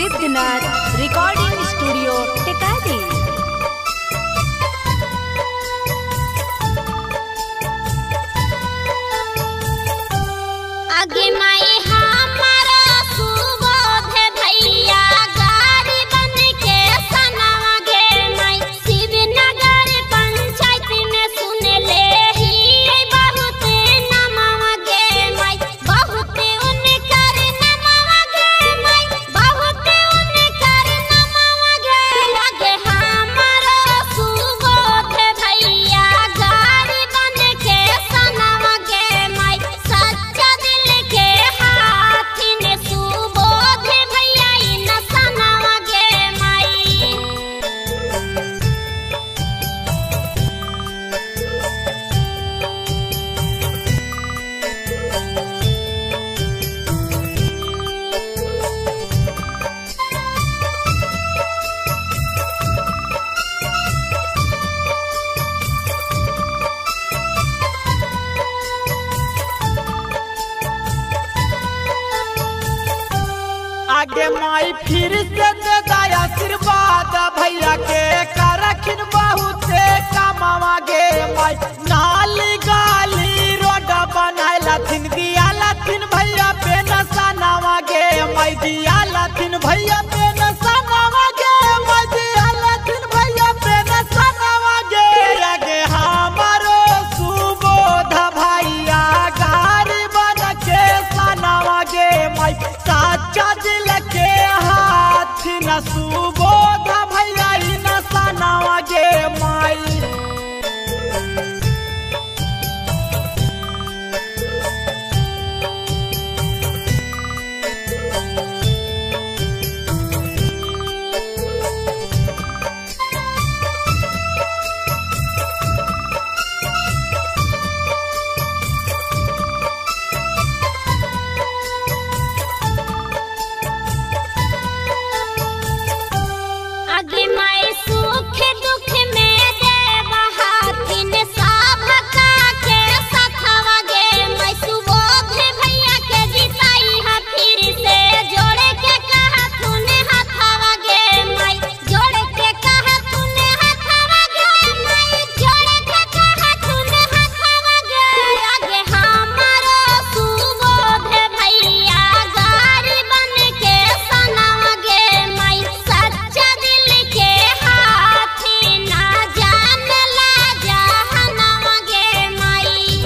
Siddhnath recording studio टेकादी। आगे माई हमारा सुबोध भैया गाड़ी बन के सनावा गे माई शिवनगर पंचायत में सुन ले ही बहुत नमावा गे माई बहुत उनकर नमावा गे माई बहुत उनकर नमावा गे। आगे हमारा सुबोध भैया गाड़ी बन के सनावा गे माई सच्चा दिल के हाथी ने सुबोध भैया इन सनावा गे माई। आगे माई फिर से दे दया आशीर्वाद भैया के करखिन बहुते कमावा गे माई नाली गाली रोड बनाए लथिन दिया लथिन भैया पे नसानावा गे माई दिया लथिन भैया पे नसानावा गे माई दिया लथिन भैया पे नसानावा गे। आगे हमारो सुबोध भैया गाड़ी बन के सनावा गे माई सच्चा दिल के हाथ न सुबोध भैया न सनावा गे माई। आगे माई सुख दुख में देव हाथिन सबका के सथवा गे माई सुबोध भैया के जिताई है फिर से जोड़े के कहा तूने हथवा गे माई जोड़े के कहा तूने हथवा गे माई जोड़े के कहा तूने हथवा गे। आगे हमारा सुबोध भैया गाड़ी बन के सनावा गे माई सच्चा दिल के हाथी ना जान ला जहनवा गे माई।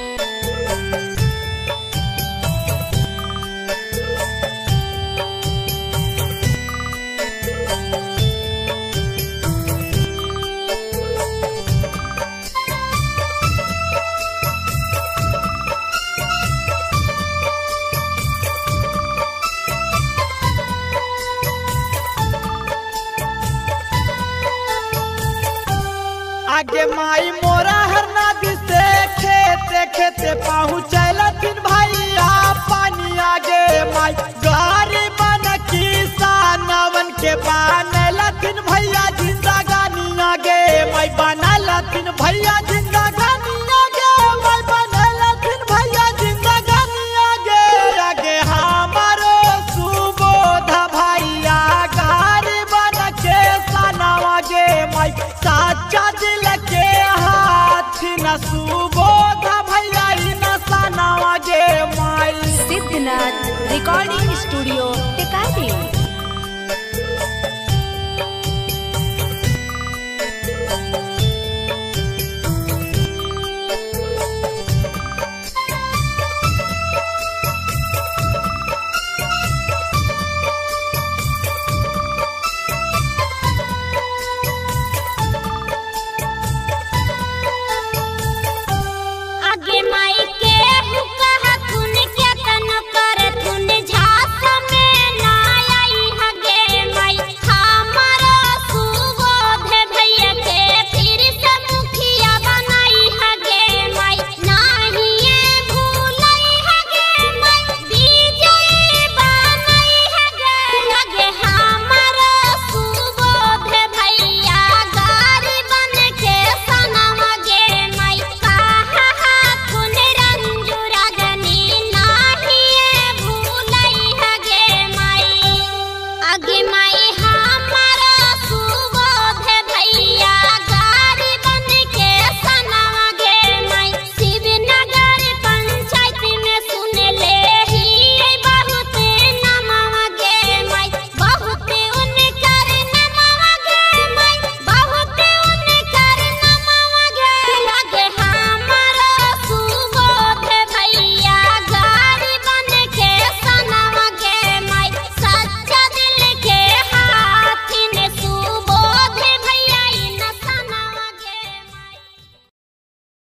आगे माई मोरा हर नदी से खेते खेते पहुँचलथिन भैया पानी आगे माई गाड़ी बन किसानवन के बनलथिन भैया जिंदगानी आगे माई बनलथिन भैया जिंदगानी आगे माई बनलथिन भैया जिंदगानी आगे। आगे हमारो सुबोध भैया गाड़ी बन के सनावा गे माई सच्चा दिल के हाथ न सुबोध भैया न सनावा गे माई। Siddhnath recording studio टेकादी।